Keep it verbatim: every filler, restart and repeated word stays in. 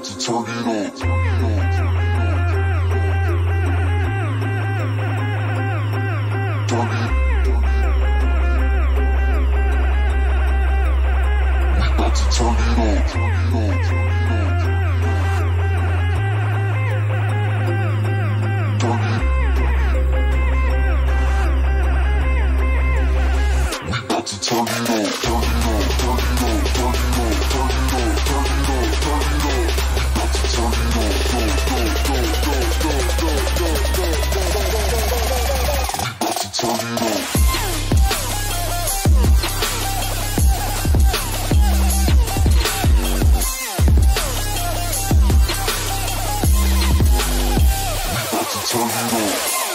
to turn it on. Turn it. We about to turn it on. Turn it on. Turn it. We about to turn it on. Turn it on. Turn it on. Turn it on. Turn it on. Turn it on. Turn it on. Turn it on. We about to turn it on. Go, go, go, go, go, go, go, go, go, go, go. We about to turn it on. Turn it on.